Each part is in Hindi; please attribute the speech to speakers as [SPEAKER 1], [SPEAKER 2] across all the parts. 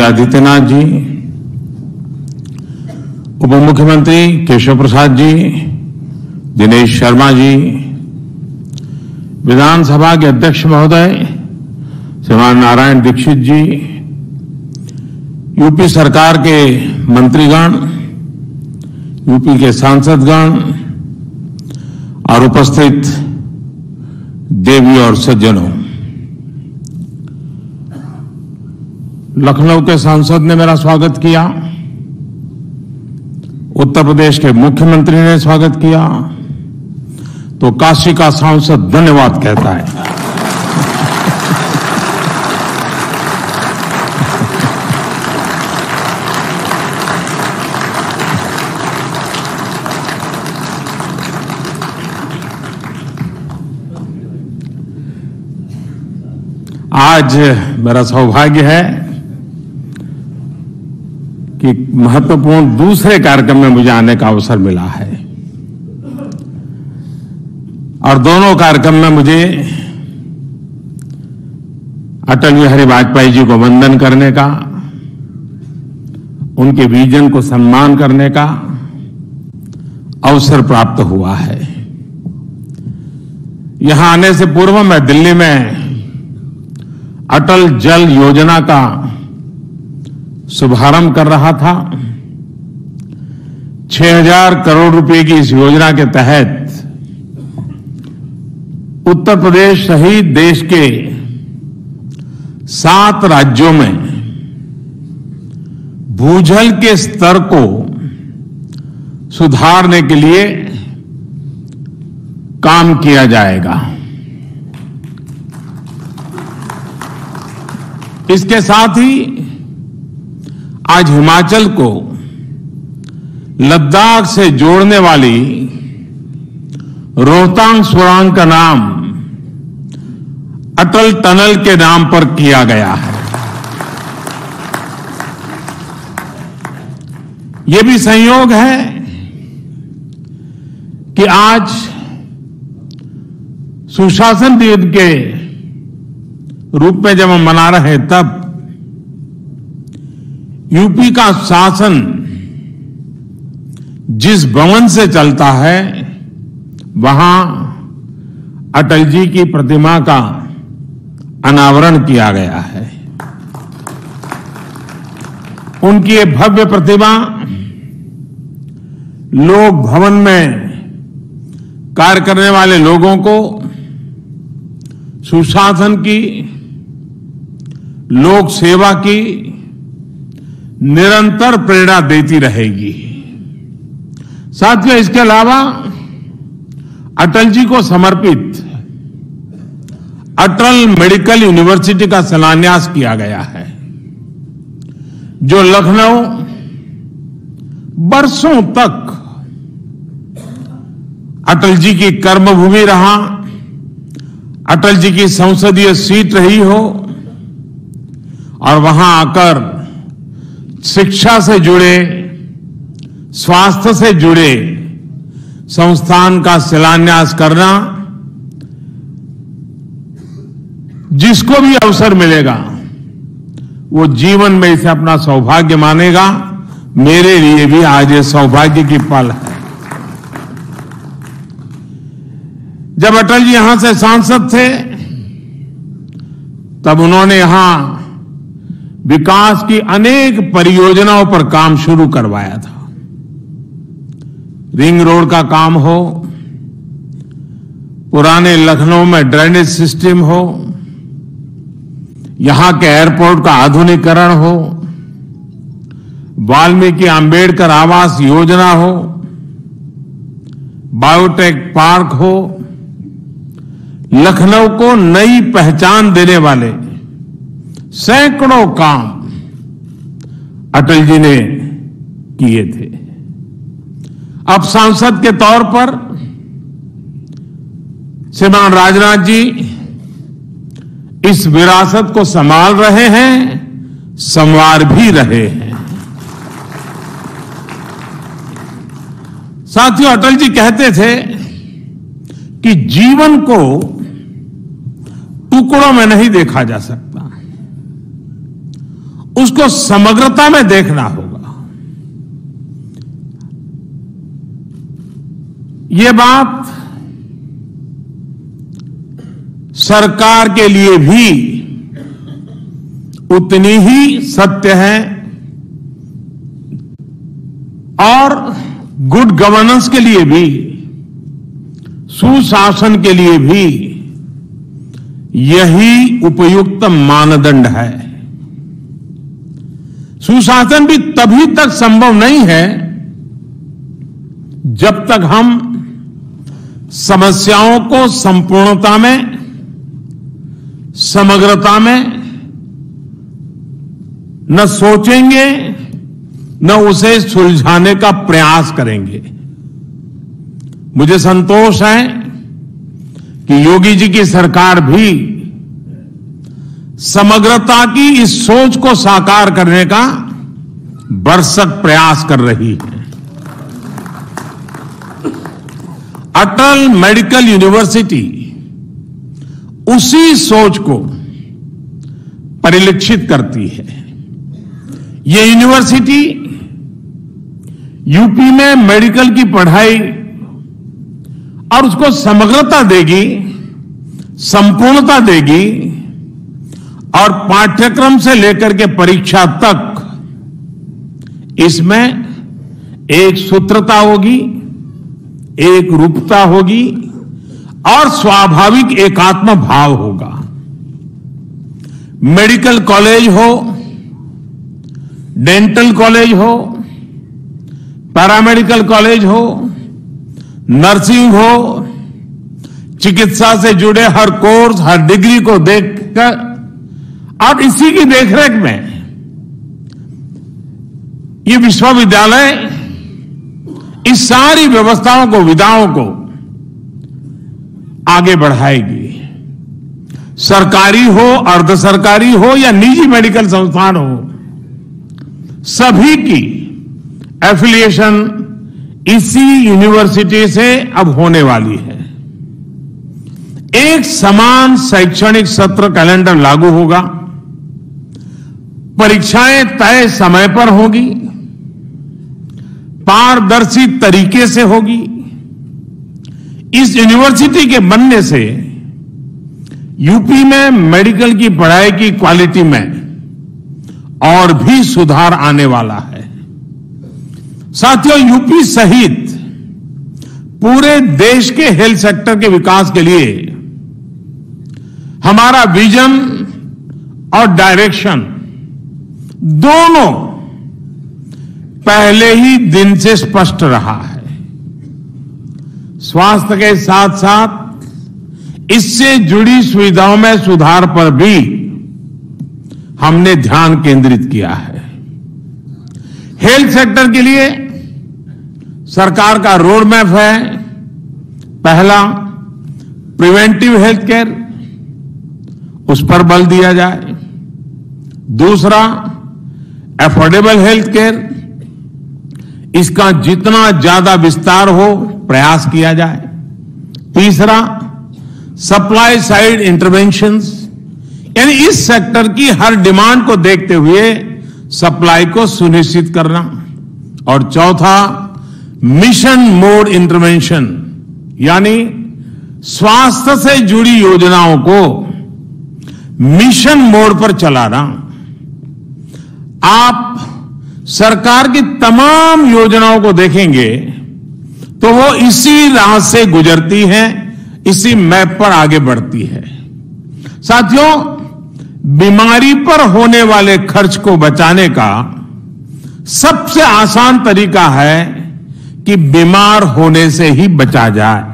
[SPEAKER 1] आदित्यनाथ जी, उप मुख्यमंत्री केशव प्रसाद जी, दिनेश शर्मा जी, विधानसभा के अध्यक्ष महोदय श्रीमान नारायण दीक्षित जी, यूपी सरकार के मंत्रीगण, यूपी के सांसदगण और उपस्थित देवी और सज्जनों, लखनऊ के सांसद ने मेरा स्वागत किया, उत्तर प्रदेश के मुख्यमंत्री ने स्वागत किया, तो काशी का सांसद धन्यवाद कहता है। आज मेरा सौभाग्य है कि महत्वपूर्ण दूसरे कार्यक्रम में मुझे आने का अवसर मिला है और दोनों कार्यक्रम में मुझे अटल बिहारी वाजपेयी जी को वंदन करने का, उनके विजन को सम्मान करने का अवसर प्राप्त हुआ है। यहां आने से पूर्व मैं दिल्ली में अटल जल योजना का शुभारंभ कर रहा था। 6,000 करोड़ रुपए की इस योजना के तहत उत्तर प्रदेश सहित देश के 7 राज्यों में भूजल के स्तर को सुधारने के लिए काम किया जाएगा। इसके साथ ही आज हिमाचल को लद्दाख से जोड़ने वाली रोहतांग सुरंग का नाम अटल टनल के नाम पर किया गया है। यह भी संयोग है कि आज सुशासन दिवस के रूप में जब हम मना रहे हैं, तब यूपी का शासन जिस भवन से चलता है वहां अटल जी की प्रतिमा का अनावरण किया गया है। उनकी ये भव्य प्रतिमा लोक भवन में कार्य करने वाले लोगों को सुशासन की, लोक सेवा की निरंतर प्रेरणा देती रहेगी। साथियों, इसके अलावा अटल जी को समर्पित अटल मेडिकल यूनिवर्सिटी का शिलान्यास किया गया है, जो लखनऊ बरसों तक अटल जी की कर्मभूमि रहा, अटल जी की संसदीय सीट रही हो और वहां आकर शिक्षा से जुड़े, स्वास्थ्य से जुड़े संस्थान का शिलान्यास करना, जिसको भी अवसर मिलेगा वो जीवन में इसे अपना सौभाग्य मानेगा। मेरे लिए भी आज ये सौभाग्य की पल है। जब अटल जी यहां से सांसद थे, तब उन्होंने यहां विकास की अनेक परियोजनाओं पर काम शुरू करवाया था। रिंग रोड का काम हो, पुराने लखनऊ में ड्रेनेज सिस्टम हो, यहां के एयरपोर्ट का आधुनिकीकरण हो, वाल्मीकि आंबेडकर आवास योजना हो, बायोटेक पार्क हो, लखनऊ को नई पहचान देने वाले सैकड़ों काम अटल जी ने किए थे। अब सांसद के तौर पर श्रीमान राजनाथ जी इस विरासत को संभाल रहे हैं, संवार भी रहे हैं। साथियों, अटल जी कहते थे कि जीवन को टुकड़ों में नहीं देखा जा सकता, उस उसको समग्रता में देखना होगा। ये बात सरकार के लिए भी उतनी ही सत्य है और गुड गवर्नेंस के लिए भी, सुशासन के लिए भी यही उपयुक्त मानदंड है। सुशासन भी तभी तक संभव नहीं है जब तक हम समस्याओं को संपूर्णता में, समग्रता में न सोचेंगे न उसे सुलझाने का प्रयास करेंगे। मुझे संतोष है कि योगी जी की सरकार भी समग्रता की इस सोच को साकार करने का भरसक प्रयास कर रही है। अटल मेडिकल यूनिवर्सिटी उसी सोच को परिलक्षित करती है। ये यूनिवर्सिटी यूपी में मेडिकल की पढ़ाई और उसको समग्रता देगी, संपूर्णता देगी और पाठ्यक्रम से लेकर के परीक्षा तक इसमें एक सूत्रता होगी, एक रूपता होगी और स्वाभाविक एकात्म भाव होगा। मेडिकल कॉलेज हो, डेंटल कॉलेज हो, पैरामेडिकल कॉलेज हो, नर्सिंग हो, चिकित्सा से जुड़े हर कोर्स, हर डिग्री को देखकर और इसी की देखरेख में ये विश्वविद्यालय इस सारी व्यवस्थाओं को, विधाओं को आगे बढ़ाएगी। सरकारी हो, अर्ध सरकारी हो या निजी मेडिकल संस्थान हो, सभी की एफिलिएशन इसी यूनिवर्सिटी से अब होने वाली है। एक समान शैक्षणिक सत्र कैलेंडर लागू होगा, परीक्षाएं तय समय पर होगी, पारदर्शी तरीके से होगी। इस यूनिवर्सिटी के बनने से यूपी में मेडिकल की पढ़ाई की क्वालिटी में और भी सुधार आने वाला है। साथियों, यूपी सहित पूरे देश के हेल्थ सेक्टर के विकास के लिए हमारा विजन और डायरेक्शन दोनों पहले ही दिन से स्पष्ट रहा है। स्वास्थ्य के साथ साथ इससे जुड़ी सुविधाओं में सुधार पर भी हमने ध्यान केंद्रित किया है। हेल्थ सेक्टर के लिए सरकार का रोड मैप है। पहला, प्रिवेंटिव हेल्थ केयर, उस पर बल दिया जाए। दूसरा, एफोर्डेबल हेल्थ केयर, इसका जितना ज्यादा विस्तार हो प्रयास किया जाए। तीसरा, सप्लाई साइड इंटरवेंशंस, यानी इस सेक्टर की हर डिमांड को देखते हुए सप्लाई को सुनिश्चित करना। और चौथा, मिशन मोड इंटरवेंशन, यानी स्वास्थ्य से जुड़ी योजनाओं को मिशन मोड पर चलाना। आप सरकार की तमाम योजनाओं को देखेंगे तो वो इसी राह से गुजरती है, इसी मैप पर आगे बढ़ती है। साथियों, बीमारी पर होने वाले खर्च को बचाने का सबसे आसान तरीका है कि बीमार होने से ही बचा जाए।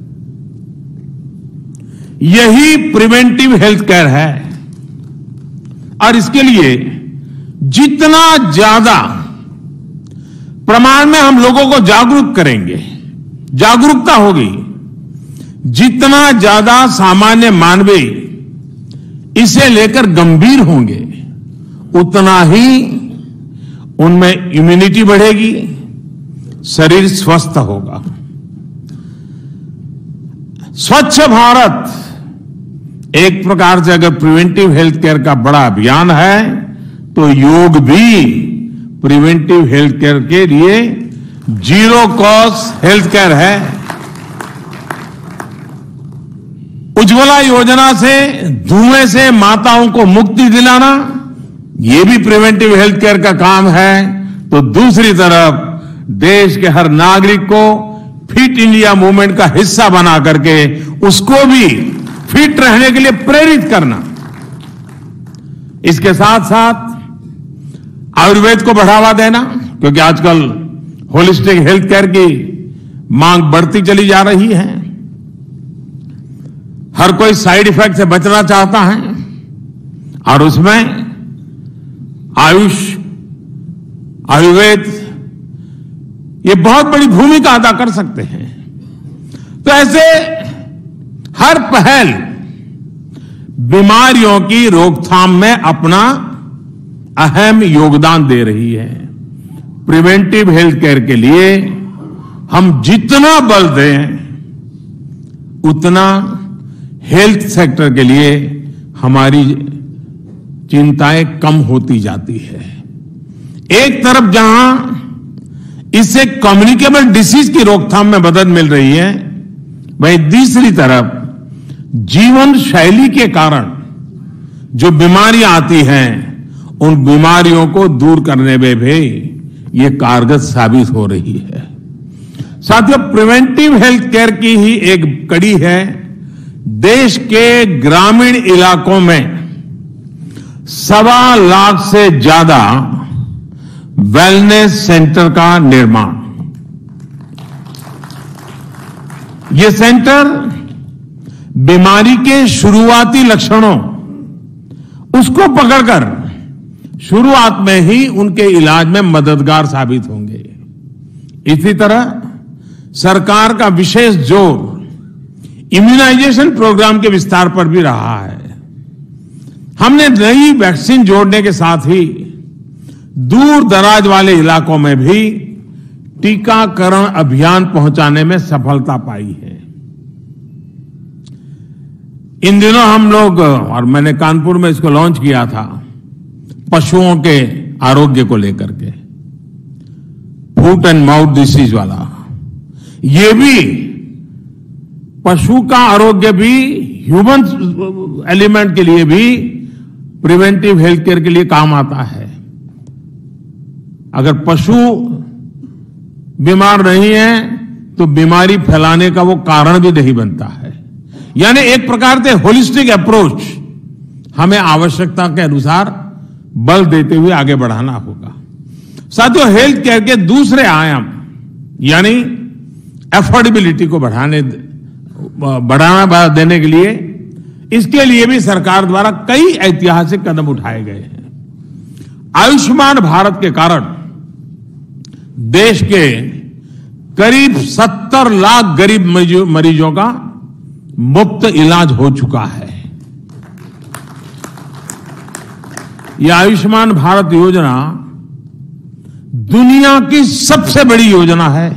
[SPEAKER 1] यही प्रिवेंटिव हेल्थ केयर है और इसके लिए जितना ज्यादा प्रमाण में हम लोगों को जागरूक करेंगे, जागरूकता होगी, जितना ज्यादा सामान्य मानवीय इसे लेकर गंभीर होंगे, उतना ही उनमें इम्यूनिटी बढ़ेगी, शरीर स्वस्थ होगा। स्वच्छ भारत एक प्रकार से अगर प्रिवेंटिव हेल्थ केयर का बड़ा अभियान है तो योग भी प्रिवेंटिव हेल्थ केयर के लिए जीरो कॉस्ट हेल्थ केयर है। उज्ज्वला योजना से धुएं से माताओं को मुक्ति दिलाना, ये भी प्रिवेंटिव हेल्थ केयर का काम है। तो दूसरी तरफ देश के हर नागरिक को फिट इंडिया मूवमेंट का हिस्सा बना करके उसको भी फिट रहने के लिए प्रेरित करना। इसके साथ साथ आयुर्वेद को बढ़ावा देना, क्योंकि आजकल होलिस्टिक हेल्थ केयर की मांग बढ़ती चली जा रही है। हर कोई साइड इफेक्ट से बचना चाहता है और उसमें आयुर्वेद ये बहुत बड़ी भूमिका अदा कर सकते हैं। तो ऐसे हर पहल बीमारियों की रोकथाम में अपना अहम योगदान दे रही है। प्रिवेंटिव हेल्थ केयर के लिए हम जितना बल दें उतना हेल्थ सेक्टर के लिए हमारी चिंताएं कम होती जाती है। एक तरफ जहां इससे कम्युनिकेबल डिसीज की रोकथाम में मदद मिल रही है, वहीं दूसरी तरफ जीवन शैली के कारण जो बीमारियां आती हैं, उन बीमारियों को दूर करने में भी ये कारगर साबित हो रही है। साथियों, प्रिवेंटिव हेल्थ केयर की ही एक कड़ी है देश के ग्रामीण इलाकों में 1.25 लाख से ज्यादा वेलनेस सेंटर का निर्माण। ये सेंटर बीमारी के शुरुआती लक्षणों उसको पकड़कर शुरुआत में ही उनके इलाज में मददगार साबित होंगे। इसी तरह सरकार का विशेष जोर इम्यूनाइजेशन प्रोग्राम के विस्तार पर भी रहा है। हमने नई वैक्सीन जोड़ने के साथ ही दूर दराज वाले इलाकों में भी टीकाकरण अभियान पहुंचाने में सफलता पाई है। इन दिनों हम लोग, और मैंने कानपुर में इसको लॉन्च किया था, पशुओं के आरोग्य को लेकर के, फूट एंड माउथ डिसीज वाला, ये भी पशु का आरोग्य भी ह्यूमन एलिमेंट के लिए भी प्रिवेंटिव हेल्थ केयर के लिए काम आता है। अगर पशु बीमार नहीं है तो बीमारी फैलाने का वो कारण भी नहीं बनता है। यानी एक प्रकार से होलिस्टिक अप्रोच हमें आवश्यकता के अनुसार बल देते हुए आगे बढ़ाना होगा। साथियों, हेल्थ केयर के दूसरे आयाम यानी एफोर्डेबिलिटी को बढ़ावा देने के लिए, इसके लिए भी सरकार द्वारा कई ऐतिहासिक कदम उठाए गए हैं। आयुष्मान भारत के कारण देश के करीब 70 लाख गरीब मरीजों का मुफ्त इलाज हो चुका है। यह आयुष्मान भारत योजना दुनिया की सबसे बड़ी योजना है।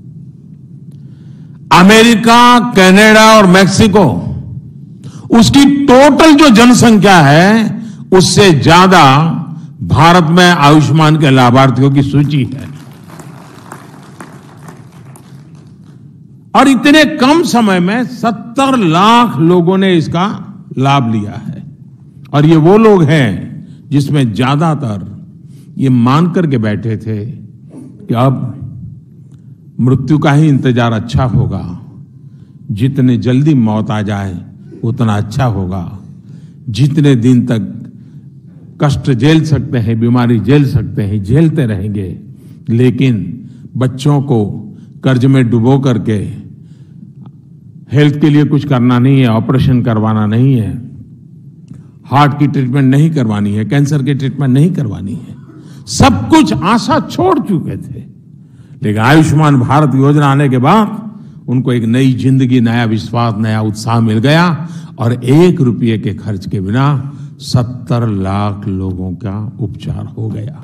[SPEAKER 1] अमेरिका, कनाडा और मैक्सिको, उसकी टोटल जो जनसंख्या है उससे ज्यादा भारत में आयुष्मान के लाभार्थियों की सूची है। और इतने कम समय में 70 लाख लोगों ने इसका लाभ लिया है। और ये वो लोग हैं जिसमें ज्यादातर ये मान करके बैठे थे कि अब मृत्यु का ही इंतजार अच्छा होगा, जितने जल्दी मौत आ जाए उतना अच्छा होगा, जितने दिन तक कष्ट झेल सकते हैं, बीमारी झेल सकते हैं, झेलते रहेंगे। लेकिन बच्चों को कर्ज में डुबो करके हेल्थ के लिए कुछ करना नहीं है, ऑपरेशन करवाना नहीं है, हार्ट की ट्रीटमेंट नहीं करवानी है, कैंसर की ट्रीटमेंट नहीं करवानी है, सब कुछ आशा छोड़ चुके थे। लेकिन आयुष्मान भारत योजना आने के बाद उनको एक नई जिंदगी, नया विश्वास, नया उत्साह मिल गया और 1 रुपये के खर्च के बिना 70 लाख लोगों का उपचार हो गया।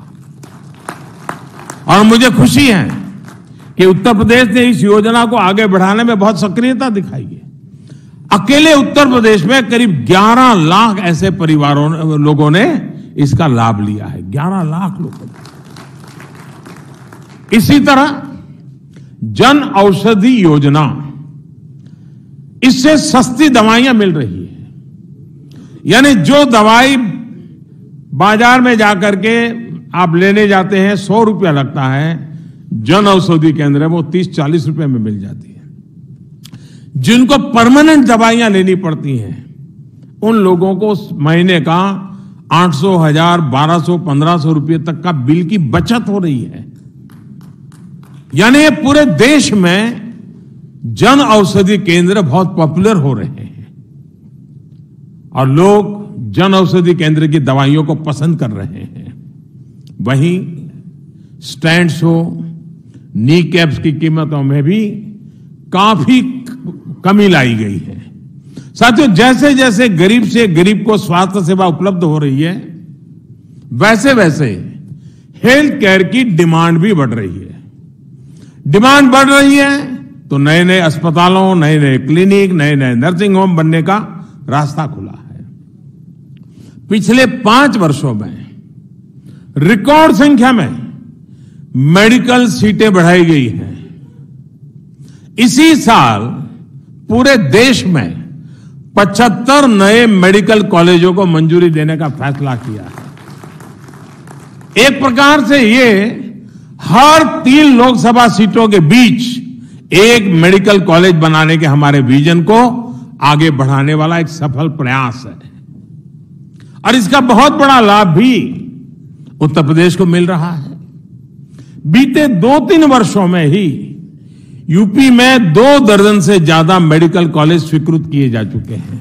[SPEAKER 1] और मुझे खुशी है कि उत्तर प्रदेश ने इस योजना को आगे बढ़ाने में बहुत सक्रियता दिखाई है। अकेले उत्तर प्रदेश में करीब 11 लाख ऐसे परिवारों लोगों ने इसका लाभ लिया है। 11 लाख लोगों ने। इसी तरह जन औषधि योजना, इससे सस्ती दवाइयां मिल रही है। यानी जो दवाई बाजार में जाकर के आप लेने जाते हैं 100 रुपया लगता है, जन औषधि केंद्र है वो 30-40 रुपए में मिल जाती है। जिनको परमानेंट दवाइयां लेनी पड़ती हैं उन लोगों को महीने का 800, 1000, 1200, 1500 रुपये तक का बिल की बचत हो रही है। यानी ये पूरे देश में जन औषधि केंद्र बहुत पॉपुलर हो रहे हैं और लोग जन औषधि केंद्र की दवाइयों को पसंद कर रहे हैं। वहीं स्टैंड्स हो, नी कैप्स की कीमतों में भी काफी कमी लाई गई है। साथियों, जैसे जैसे गरीब से गरीब को स्वास्थ्य सेवा उपलब्ध हो रही है, वैसे वैसे हेल्थ केयर की डिमांड भी बढ़ रही है। डिमांड बढ़ रही है तो नए नए अस्पतालों, नए नए क्लिनिक, नए नए नर्सिंग होम बनने का रास्ता खुला है। पिछले 5 वर्षों में रिकॉर्ड संख्या में मेडिकल सीटें बढ़ाई गई हैं। इसी साल पूरे देश में 75 नए मेडिकल कॉलेजों को मंजूरी देने का फैसला किया है। एक प्रकार से ये हर 3 लोकसभा सीटों के बीच एक मेडिकल कॉलेज बनाने के हमारे विजन को आगे बढ़ाने वाला एक सफल प्रयास है और इसका बहुत बड़ा लाभ भी उत्तर प्रदेश को मिल रहा है। बीते 2-3 वर्षों में ही यूपी में 2 दर्जन से ज्यादा मेडिकल कॉलेज स्वीकृत किए जा चुके हैं,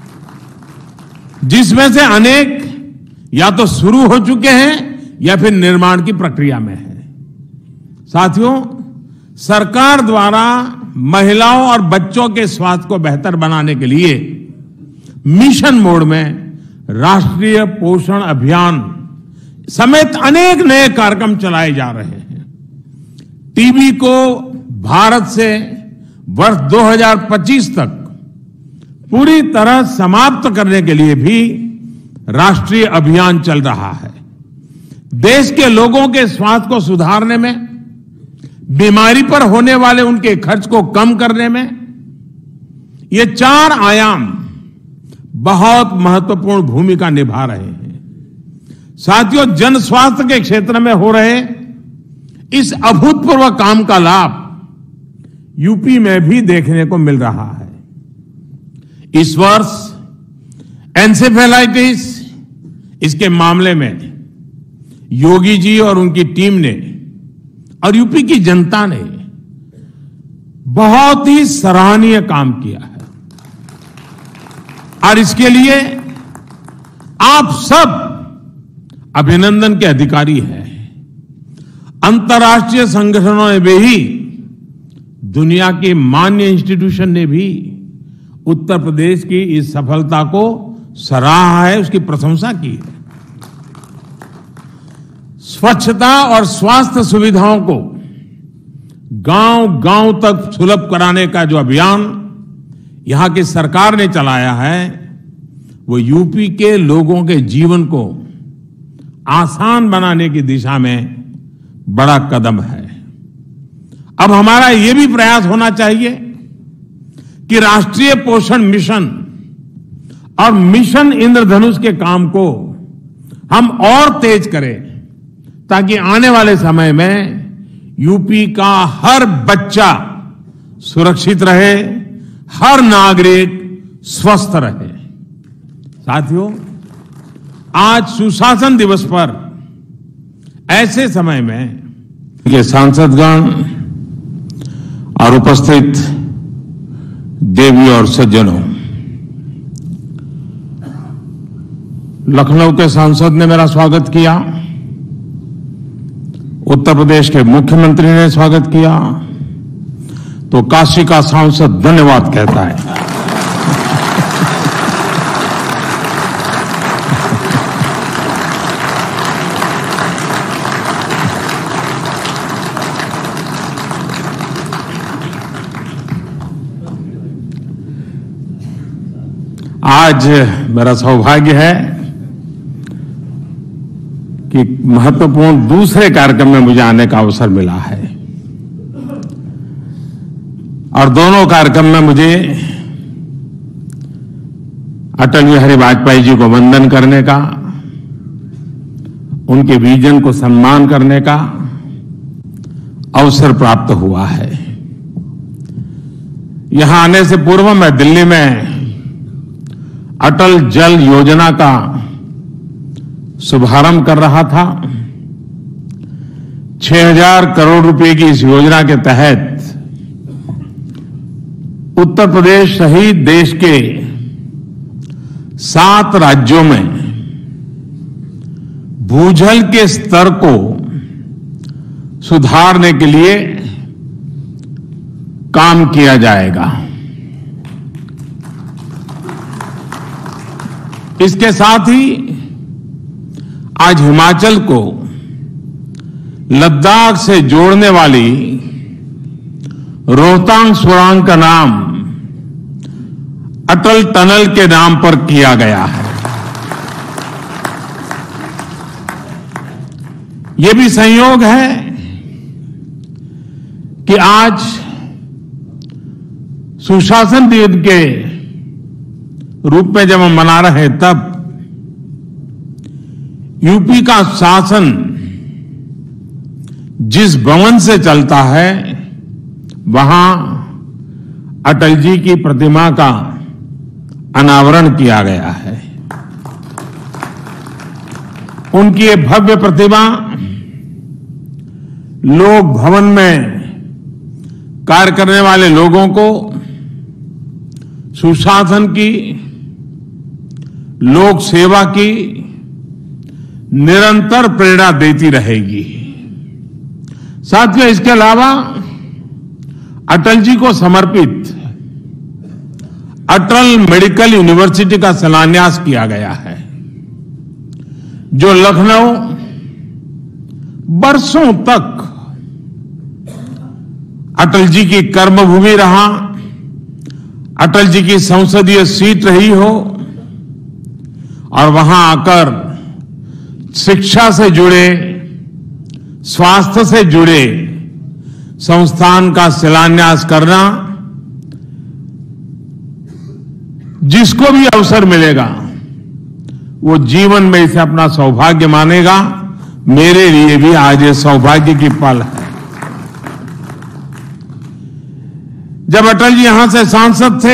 [SPEAKER 1] जिसमें से अनेक या तो शुरू हो चुके हैं या फिर निर्माण की प्रक्रिया में है। साथियों, सरकार द्वारा महिलाओं और बच्चों के स्वास्थ्य को बेहतर बनाने के लिए मिशन मोड में राष्ट्रीय पोषण अभियान समेत अनेक नए कार्यक्रम चलाए जा रहे हैं। टीबी को भारत से वर्ष 2025 तक पूरी तरह समाप्त करने के लिए भी राष्ट्रीय अभियान चल रहा है। देश के लोगों के स्वास्थ्य को सुधारने में, बीमारी पर होने वाले उनके खर्च को कम करने में ये 4 आयाम बहुत महत्वपूर्ण भूमिका निभा रहे हैं। साथियों, जन स्वास्थ्य के क्षेत्र में हो रहे इस अभूतपूर्व काम का लाभ यूपी में भी देखने को मिल रहा है। इस वर्ष एन्सेफेलाइटिस, इसके मामले में योगी जी और उनकी टीम ने और यूपी की जनता ने बहुत ही सराहनीय काम किया है और इसके लिए आप सब अभिनंदन के अधिकारी हैं। अंतर्राष्ट्रीय संगठनों ने भी, दुनिया के मान्य इंस्टीट्यूशन ने भी उत्तर प्रदेश की इस सफलता को सराहा है, उसकी प्रशंसा की है। स्वच्छता और स्वास्थ्य सुविधाओं को गांव-गांव तक सुलभ कराने का जो अभियान यहां की सरकार ने चलाया है, वो यूपी के लोगों के जीवन को आसान बनाने की दिशा में बड़ा कदम है। अब हमारा ये भी प्रयास होना चाहिए कि राष्ट्रीय पोषण मिशन और मिशन इंद्रधनुष के काम को हम और तेज करें, ताकि आने वाले समय में यूपी का हर बच्चा सुरक्षित रहे, हर नागरिक स्वस्थ रहे। साथियों, आज सुशासन दिवस पर ऐसे समय में ये सांसदगण और उपस्थित देवी और सज्जनों, लखनऊ के सांसद ने मेरा स्वागत किया, उत्तर प्रदेश के मुख्यमंत्री ने स्वागत किया, तो काशी का सांसद धन्यवाद कहता है। आज मेरा सौभाग्य है कि महत्वपूर्ण दूसरे कार्यक्रम में मुझे आने का अवसर मिला है और दोनों कार्यक्रम में मुझे अटल बिहारी वाजपेयी जी को वंदन करने का, उनके विजन को सम्मान करने का अवसर प्राप्त हुआ है। यहां आने से पूर्व मैं दिल्ली में अटल जल योजना का शुभारंभ कर रहा था। 6,000 करोड़ रुपए की इस योजना के तहत उत्तर प्रदेश सहित देश के 7 राज्यों में भूजल के स्तर को सुधारने के लिए काम किया जाएगा। इसके साथ ही आज हिमाचल को लद्दाख से जोड़ने वाली रोहतांग सुरंग का नाम अटल टनल के नाम पर किया गया है। ये भी संयोग है कि आज सुशासन दिवस के रूप में जब हम मना रहे हैं, तब यूपी का शासन जिस भवन से चलता है वहां अटल जी की प्रतिमा का अनावरण किया गया है। उनकी ये भव्य प्रतिमा लोक भवन में कार्य करने वाले लोगों को सुशासन की, लोक सेवा की निरंतर प्रेरणा देती रहेगी। साथियों, इसके अलावा अटल जी को समर्पित अटल मेडिकल यूनिवर्सिटी का शिलान्यास किया गया है, जो लखनऊ बरसों तक अटल जी की कर्मभूमि रहा, अटल जी की संसदीय सीट रही हो और वहां आकर शिक्षा से जुड़े, स्वास्थ्य से जुड़े संस्थान का शिलान्यास करना जिसको भी अवसर मिलेगा वो जीवन में इसे अपना सौभाग्य मानेगा। मेरे लिए भी आज ये सौभाग्य की पल है। जब अटल जी यहां से सांसद थे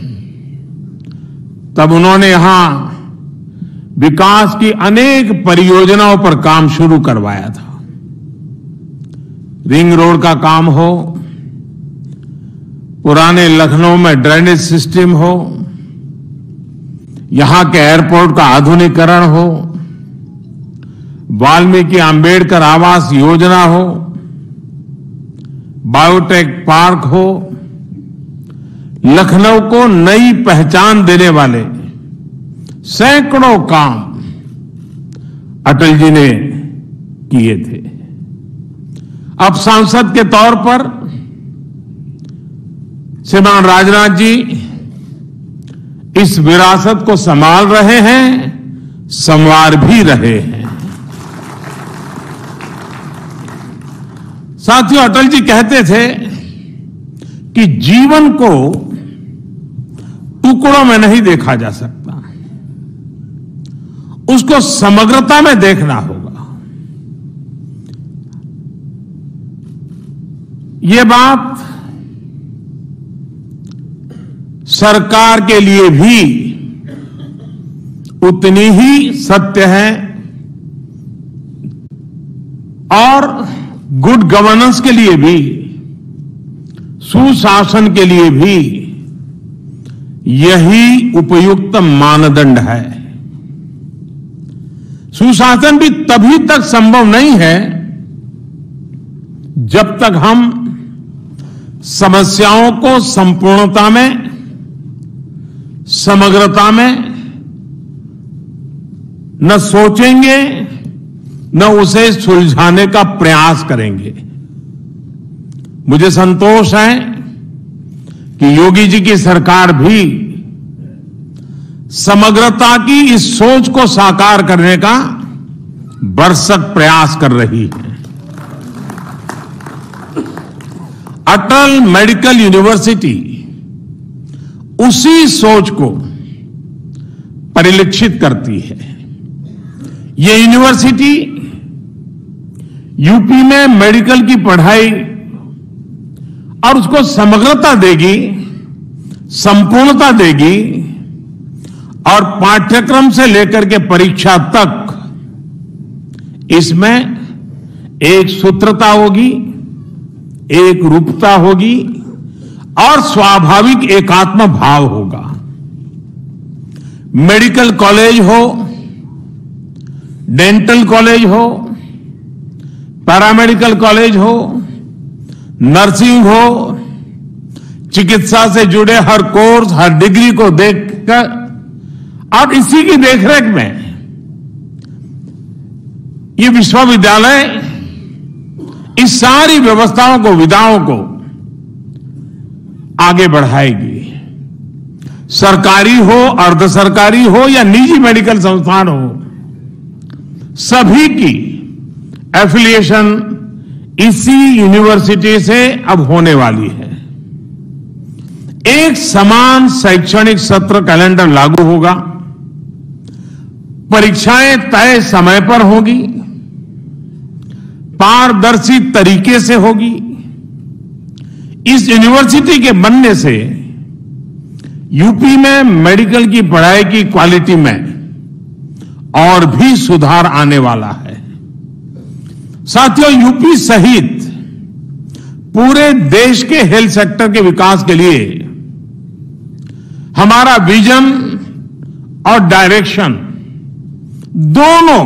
[SPEAKER 1] तब उन्होंने यहां विकास की अनेक परियोजनाओं पर काम शुरू करवाया था। रिंग रोड का काम हो, पुराने लखनऊ में ड्रेनेज सिस्टम हो, यहां के एयरपोर्ट का आधुनिकीकरण हो, वाल्मीकि आंबेडकर आवास योजना हो, बायोटेक पार्क हो, लखनऊ को नई पहचान देने वाले सैकड़ों काम अटल जी ने किए थे। अब सांसद के तौर पर श्रीमान राजनाथ जी इस विरासत को संभाल रहे हैं, संवार भी रहे हैं। साथियों, अटल जी कहते थे कि जीवन को टुकड़ों में नहीं देखा जा सकता, उसको समग्रता में देखना होगा। ये बात सरकार के लिए भी उतनी ही सत्य है और गुड गवर्नेंस के लिए भी, सुशासन के लिए भी यही उपयुक्त मानदंड है। सुशासन भी तभी तक संभव नहीं है जब तक हम समस्याओं को संपूर्णता में, समग्रता में न सोचेंगे न उसे सुलझाने का प्रयास करेंगे। मुझे संतोष है कि योगी जी की सरकार भी समग्रता की इस सोच को साकार करने का भरसक प्रयास कर रही है। अटल मेडिकल यूनिवर्सिटी उसी सोच को परिलक्षित करती है। ये यूनिवर्सिटी यूपी में मेडिकल की पढ़ाई और उसको समग्रता देगी, संपूर्णता देगी और पाठ्यक्रम से लेकर के परीक्षा तक इसमें एक सूत्रता होगी, एक रूपता होगी और स्वाभाविक एकात्म भाव होगा। मेडिकल कॉलेज हो, डेंटल कॉलेज हो, पैरामेडिकल कॉलेज हो, नर्सिंग हो, चिकित्सा से जुड़े हर कोर्स, हर डिग्री को देखकर और इसी की देखरेख में ये विश्वविद्यालय इस सारी व्यवस्थाओं को, विधाओं को आगे बढ़ाएगी। सरकारी हो, अर्ध सरकारी हो या निजी मेडिकल संस्थान हो, सभी की एफिलिएशन इसी यूनिवर्सिटी से अब होने वाली है। एक समान शैक्षणिक सत्र कैलेंडर लागू होगा, परीक्षाएं तय समय पर होगी, पारदर्शी तरीके से होगी। इस यूनिवर्सिटी के बनने से यूपी में मेडिकल की पढ़ाई की क्वालिटी में और भी सुधार आने वाला है। साथियों, यूपी सहित पूरे देश के हेल्थ सेक्टर के विकास के लिए हमारा विजन और डायरेक्शन दोनों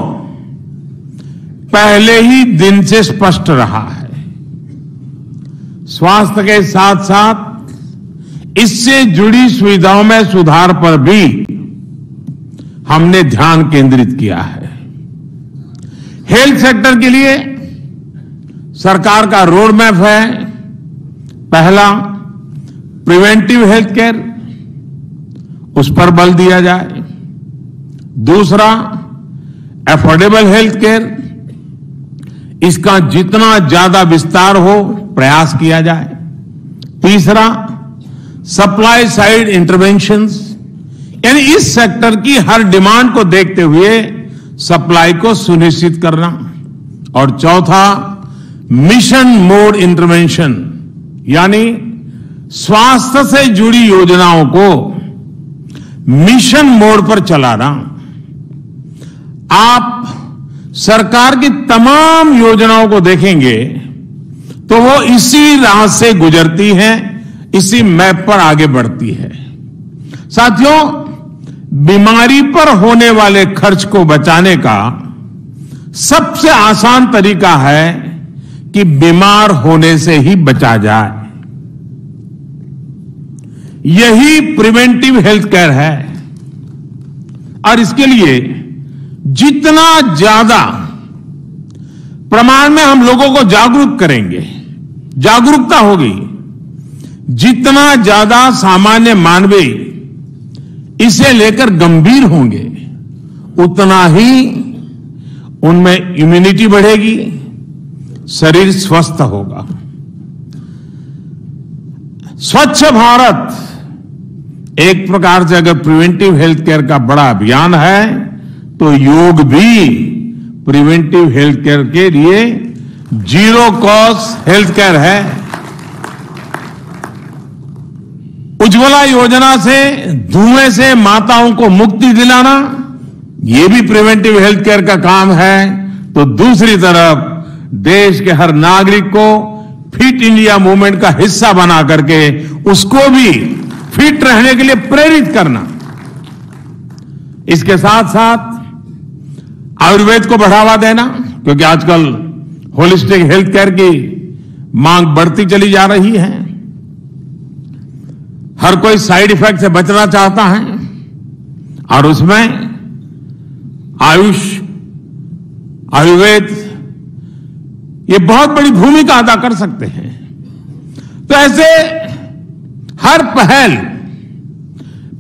[SPEAKER 1] पहले ही दिन से स्पष्ट रहा है। स्वास्थ्य के साथ साथ इससे जुड़ी सुविधाओं में सुधार पर भी हमने ध्यान केंद्रित किया है। हेल्थ सेक्टर के लिए सरकार का रोड मैप है। पहला, प्रिवेंटिव हेल्थ केयर, उस पर बल दिया जाए। दूसरा, अफोर्डेबल हेल्थ केयर, इसका जितना ज्यादा विस्तार हो प्रयास किया जाए। तीसरा, सप्लाई साइड इंटरवेंशंस, यानी इस सेक्टर की हर डिमांड को देखते हुए सप्लाई को सुनिश्चित करना। और चौथा, मिशन मोड इंटरवेंशन, यानी स्वास्थ्य से जुड़ी योजनाओं को मिशन मोड पर चलाना। आप सरकार की तमाम योजनाओं को देखेंगे तो वो इसी राह से गुजरती हैं, इसी मैप पर आगे बढ़ती है। साथियों, बीमारी पर होने वाले खर्च को बचाने का सबसे आसान तरीका है कि बीमार होने से ही बचा जाए। यही प्रिवेंटिव हेल्थ केयर है और इसके लिए जितना ज्यादा प्रमाण में हम लोगों को जागरूक करेंगे, जागरूकता होगी, जितना ज्यादा सामान्य मानवीय इसे लेकर गंभीर होंगे, उतना ही उनमें इम्यूनिटी बढ़ेगी, शरीर स्वस्थ होगा। स्वच्छ भारत एक प्रकार से अगर प्रिवेंटिव हेल्थ केयर का बड़ा अभियान है तो योग भी प्रिवेंटिव हेल्थ केयर के लिए जीरो कॉस्ट हेल्थ केयर है। उज्ज्वला योजना से धुएं से माताओं को मुक्ति दिलाना, ये भी प्रिवेंटिव हेल्थ केयर का काम है। तो दूसरी तरफ देश के हर नागरिक को फिट इंडिया मूवमेंट का हिस्सा बना करके उसको भी फिट रहने के लिए प्रेरित करना। इसके साथ साथ आयुर्वेद को बढ़ावा देना, क्योंकि आजकल होलिस्टिक हेल्थ केयर की मांग बढ़ती चली जा रही है। हर कोई साइड इफेक्ट से बचना चाहता है और उसमें आयुष, आयुर्वेद ये बहुत बड़ी भूमिका अदा कर सकते हैं। तो ऐसे हर पहल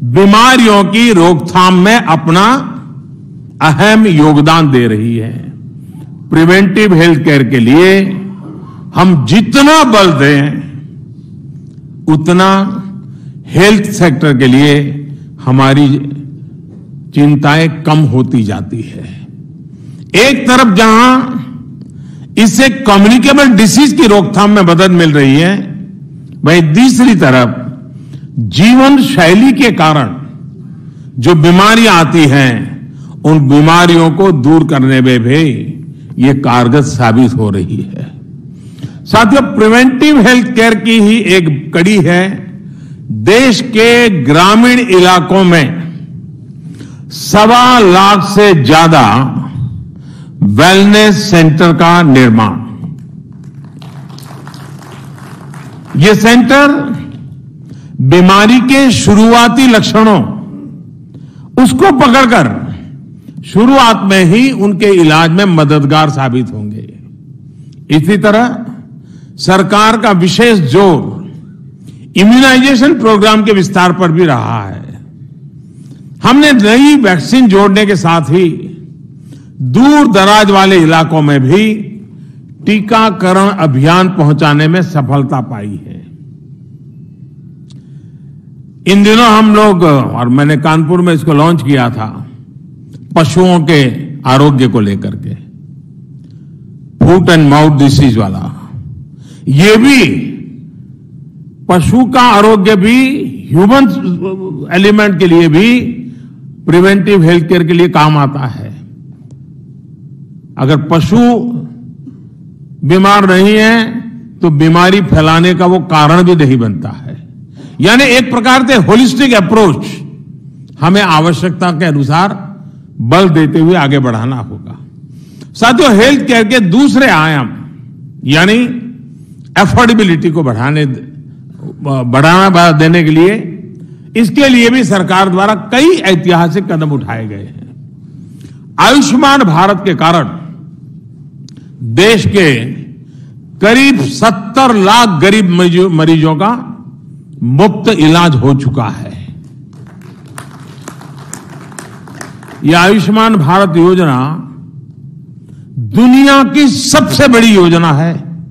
[SPEAKER 1] बीमारियों की रोकथाम में अपना अहम योगदान दे रही है। प्रिवेंटिव हेल्थ केयर के लिए हम जितना बल दें, उतना हेल्थ सेक्टर के लिए हमारी चिंताएं कम होती जाती है। एक तरफ जहां इससे कम्युनिकेबल डिसीज की रोकथाम में मदद मिल रही है, वहीं दूसरी तरफ जीवन शैली के कारण जो बीमारियां आती हैं, उन बीमारियों को दूर करने में भी ये कारगर साबित हो रही है। साथियों, प्रिवेंटिव हेल्थ केयर की ही एक कड़ी है देश के ग्रामीण इलाकों में 1.25 लाख से ज्यादा वेलनेस सेंटर का निर्माण। ये सेंटर बीमारी के शुरुआती लक्षणों उसको पकड़कर शुरुआत में ही उनके इलाज में मददगार साबित होंगे। इसी तरह सरकार का विशेष जोर इम्यूनाइजेशन प्रोग्राम के विस्तार पर भी रहा है। हमने नई वैक्सीन जोड़ने के साथ ही दूर दराज वाले इलाकों में भी टीकाकरण अभियान पहुंचाने में सफलता पाई है। इन दिनों हम लोग, और मैंने कानपुर में इसको लॉन्च किया था, पशुओं के आरोग्य को लेकर के, फूट एंड माउथ डिसीज वाला, ये भी पशु का आरोग्य भी ह्यूमन एलिमेंट के लिए भी प्रिवेंटिव हेल्थ केयर के लिए काम आता है। अगर पशु बीमार नहीं है तो बीमारी फैलाने का वो कारण भी नहीं बनता है। यानी एक प्रकार से होलिस्टिक अप्रोच हमें आवश्यकता के अनुसार बल देते हुए आगे बढ़ाना होगा। साथियों, हेल्थ केयर के दूसरे आयाम यानी एफोर्डेबिलिटी को बढ़ावा देने के लिए, इसके लिए भी सरकार द्वारा कई ऐतिहासिक कदम उठाए गए हैं। आयुष्मान भारत के कारण देश के करीब 70 लाख गरीब मरीजों का मुफ्त इलाज हो चुका है। यह आयुष्मान भारत योजना दुनिया की सबसे बड़ी योजना है।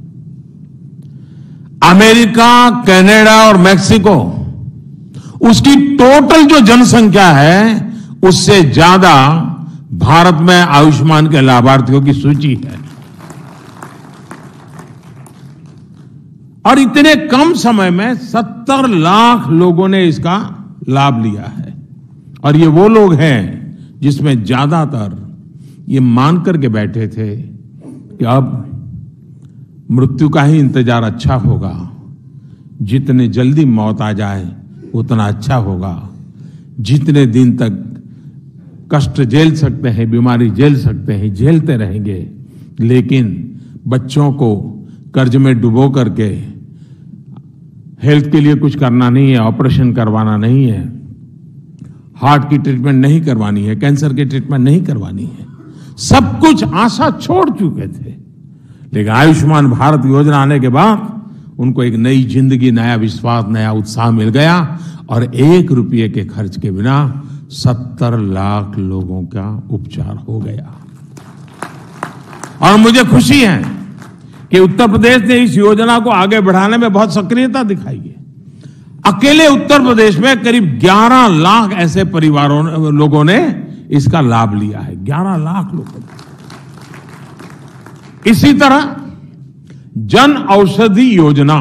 [SPEAKER 1] अमेरिका, कनाडा और मैक्सिको, उसकी टोटल जो जनसंख्या है उससे ज्यादा भारत में आयुष्मान के लाभार्थियों की सूची है। और इतने कम समय में 70 लाख लोगों ने इसका लाभ लिया है। और ये वो लोग हैं जिसमें ज्यादातर ये मान करके बैठे थे कि अब मृत्यु का ही इंतजार अच्छा होगा, जितने जल्दी मौत आ जाए उतना अच्छा होगा, जितने दिन तक कष्ट झेल सकते हैं, बीमारी झेल सकते हैं, झेलते रहेंगे। लेकिन बच्चों को कर्ज में डुबो करके हेल्थ के लिए कुछ करना नहीं है, ऑपरेशन करवाना नहीं है, हार्ट की ट्रीटमेंट नहीं करवानी है, कैंसर की ट्रीटमेंट नहीं करवानी है, सब कुछ आशा छोड़ चुके थे। लेकिन आयुष्मान भारत योजना आने के बाद उनको एक नई जिंदगी, नया विश्वास, नया उत्साह मिल गया और 1 रुपये के खर्च के बिना 70 लाख लोगों का उपचार हो गया। और मुझे खुशी है कि उत्तर प्रदेश ने इस योजना को आगे बढ़ाने में बहुत सक्रियता दिखाई है। अकेले उत्तर प्रदेश में करीब 11 लाख ऐसे लोगों ने इसका लाभ लिया है। 11 लाख लोगों ने। इसी तरह जन औषधि योजना,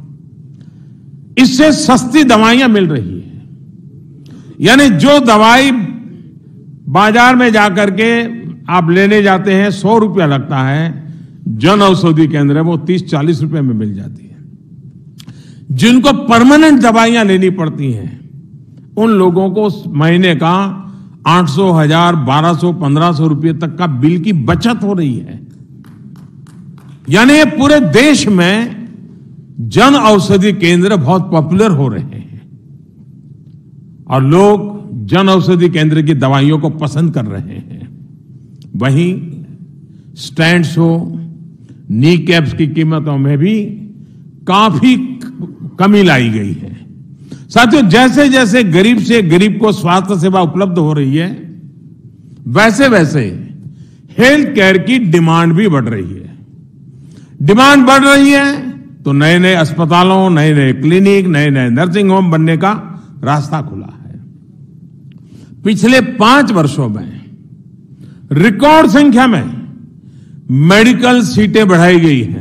[SPEAKER 1] इससे सस्ती दवाइयां मिल रही है। यानी जो दवाई बाजार में जाकर के आप लेने जाते हैं 100 रुपया लगता है, जन औषधि केंद्र है वो 30-40 रुपए में मिल जाती है। जिनको परमानेंट दवाइयां लेनी पड़ती हैं उन लोगों को महीने का 800, 1000, 1200, 1500 रुपये तक का बिल की बचत हो रही है। यानी ये पूरे देश में जन औषधि केंद्र बहुत पॉपुलर हो रहे हैं और लोग जन औषधि केंद्र की दवाइयों को पसंद कर रहे हैं। वहीं स्टैंड्स हो, नी कैप्स की कीमतों में भी काफी कमी लाई गई है। साथियों, जैसे जैसे गरीब से गरीब को स्वास्थ्य सेवा उपलब्ध हो रही है, वैसे वैसे हेल्थ केयर की डिमांड भी बढ़ रही है। डिमांड बढ़ रही है तो नए नए अस्पतालों, नए नए क्लिनिक, नए नए नर्सिंग होम बनने का रास्ता खुला है। पिछले 5 वर्षों में रिकॉर्ड संख्या में मेडिकल सीटें बढ़ाई गई हैं।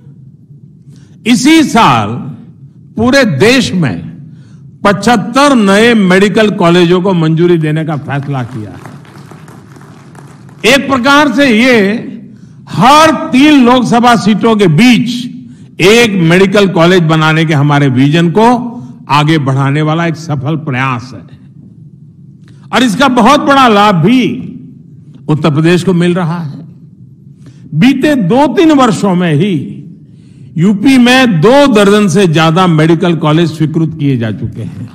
[SPEAKER 1] इसी साल पूरे देश में 75 नए मेडिकल कॉलेजों को मंजूरी देने का फैसला किया है। एक प्रकार से ये हर 3 लोकसभा सीटों के बीच एक मेडिकल कॉलेज बनाने के हमारे विजन को आगे बढ़ाने वाला एक सफल प्रयास है। और इसका बहुत बड़ा लाभ भी उत्तर प्रदेश को मिल रहा है। बीते 2-3 वर्षों में ही यूपी में 2 दर्जन से ज्यादा मेडिकल कॉलेज स्वीकृत किए जा चुके हैं,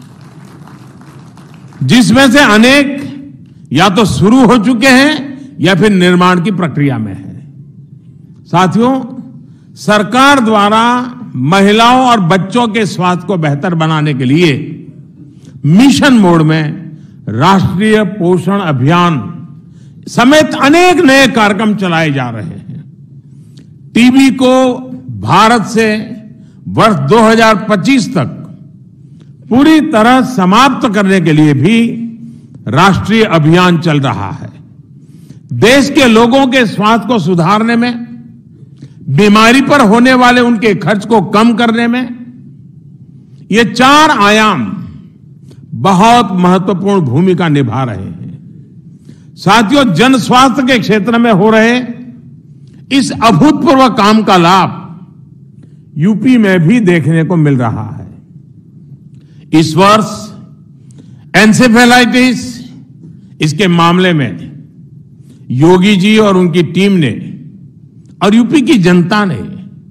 [SPEAKER 1] जिसमें से अनेक या तो शुरू हो चुके हैं या फिर निर्माण की प्रक्रिया में है। साथियों, सरकार द्वारा महिलाओं और बच्चों के स्वास्थ्य को बेहतर बनाने के लिए मिशन मोड में राष्ट्रीय पोषण अभियान समेत अनेक नए कार्यक्रम चलाए जा रहे हैं। टीबी को भारत से वर्ष 2025 तक पूरी तरह समाप्त करने के लिए भी राष्ट्रीय अभियान चल रहा है। देश के लोगों के स्वास्थ्य को सुधारने में, बीमारी पर होने वाले उनके खर्च को कम करने में ये 4 आयाम बहुत महत्वपूर्ण भूमिका निभा रहे हैं। साथियों, जन स्वास्थ्य के क्षेत्र में हो रहे इस अभूतपूर्व काम का लाभ यूपी में भी देखने को मिल रहा है। इस वर्ष एन्सेफेलाइटिस इसके मामले में योगी जी और उनकी टीम ने और यूपी की जनता ने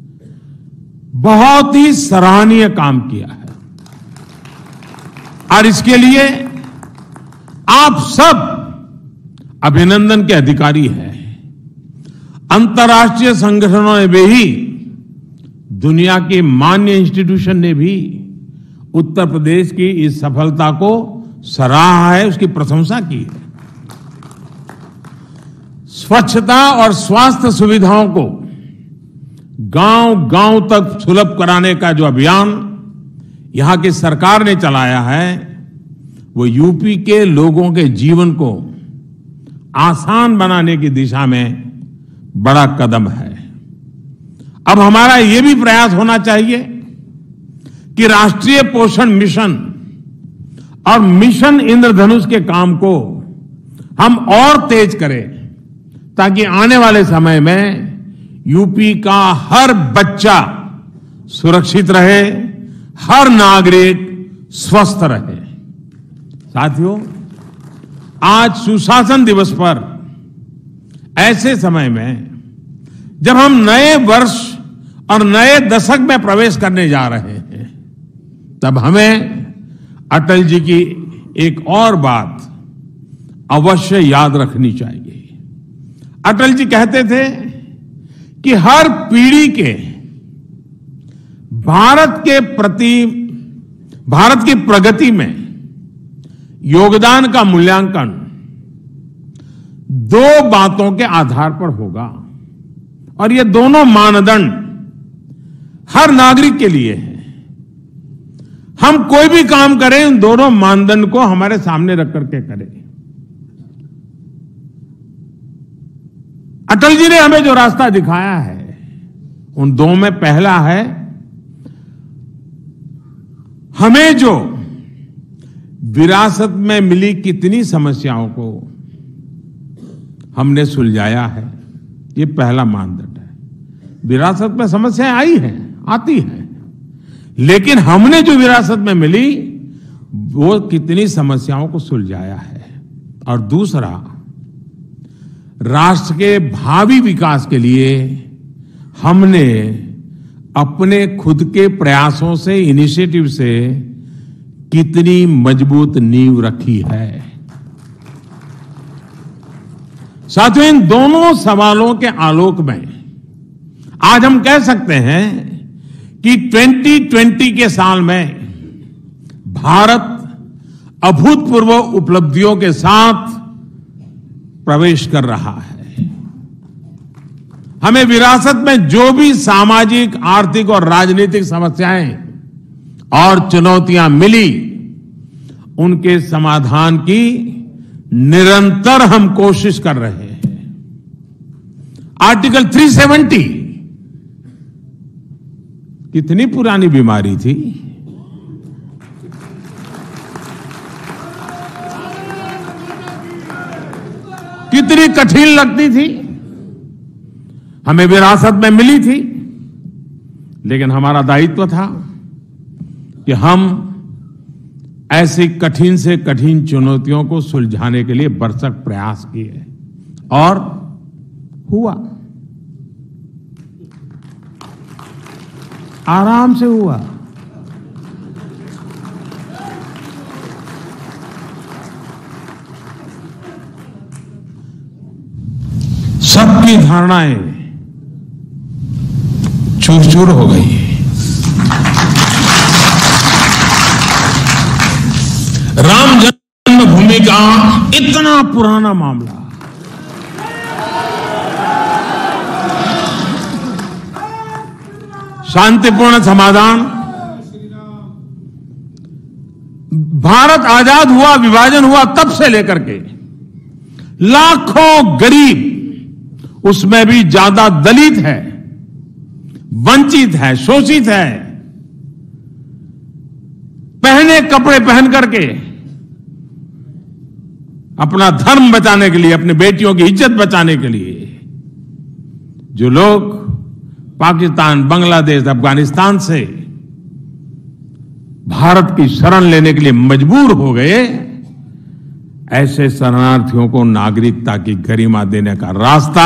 [SPEAKER 1] बहुत ही सराहनीय काम किया है। और इसके लिए आप सब अभिनंदन के अधिकारी हैं। अंतर्राष्ट्रीय संगठनों ने भी, दुनिया के मान्य इंस्टीट्यूशन ने भी उत्तर प्रदेश की इस सफलता को सराहा है, उसकी प्रशंसा की है। स्वच्छता और स्वास्थ्य सुविधाओं को गांव-गांव तक सुलभ कराने का जो अभियान यहां की सरकार ने चलाया है, वो यूपी के लोगों के जीवन को आसान बनाने की दिशा में बड़ा कदम है। अब हमारा ये भी प्रयास होना चाहिए कि राष्ट्रीय पोषण मिशन और मिशन इंद्रधनुष के काम को हम और तेज करें, ताकि आने वाले समय में यूपी का हर बच्चा सुरक्षित रहे, हर नागरिक स्वस्थ रहे। साथियों, आज सुशासन दिवस पर ऐसे समय में जब हम नए वर्ष और नए दशक में प्रवेश करने जा रहे हैं, तब हमें अटल जी की एक और बात अवश्य याद रखनी चाहिए। अटल जी कहते थे कि हर पीढ़ी के भारत की प्रगति में योगदान का मूल्यांकन 2 बातों के आधार पर होगा, और ये दोनों मानदंड हर नागरिक के लिए है। हम कोई भी काम करें, उन दोनों मानदंड को हमारे सामने रख करके करें। अटल जी ने हमें जो रास्ता दिखाया है, उन 2 में पहला है, हमें जो विरासत में मिली कितनी समस्याओं को हमने सुलझाया है, ये पहला मानदंड है। विरासत में समस्याएं आई हैं, आती हैं, लेकिन हमने जो विरासत में मिली वो कितनी समस्याओं को सुलझाया है। और दूसरा, राष्ट्र के भावी विकास के लिए हमने अपने खुद के प्रयासों से, इनिशिएटिव से कितनी मजबूत नींव रखी है। साथियों, इन दोनों सवालों के आलोक में आज हम कह सकते हैं कि 2020 के साल में भारत अभूतपूर्व उपलब्धियों के साथ प्रवेश कर रहा है। हमें विरासत में जो भी सामाजिक, आर्थिक और राजनीतिक समस्याएं और चुनौतियां मिली, उनके समाधान की निरंतर हम कोशिश कर रहे हैं। आर्टिकल 370 कितनी पुरानी बीमारी थी। कितनी कठिन लगती थी, हमें विरासत में मिली थी, लेकिन हमारा दायित्व था कि हम ऐसी कठिन से कठिन चुनौतियों को सुलझाने के लिए भरसक प्रयास किए और हुआ, आराम से हुआ। सबकी धारणाएं चूर चूर हो गई। राम जन्मभूमि का इतना पुराना मामला, शांतिपूर्ण समाधान। भारत आजाद हुआ, विभाजन हुआ, तब से लेकर के लाखों गरीब, उसमें भी ज्यादा दलित है, वंचित है, शोषित है, पहने कपड़े पहन करके अपना धर्म बचाने के लिए, अपनी बेटियों की इज्जत बचाने के लिए जो लोग पाकिस्तान, बांग्लादेश, अफगानिस्तान से भारत की शरण लेने के लिए मजबूर हो गए, ऐसे शरणार्थियों को नागरिकता की गरिमा देने का रास्ता,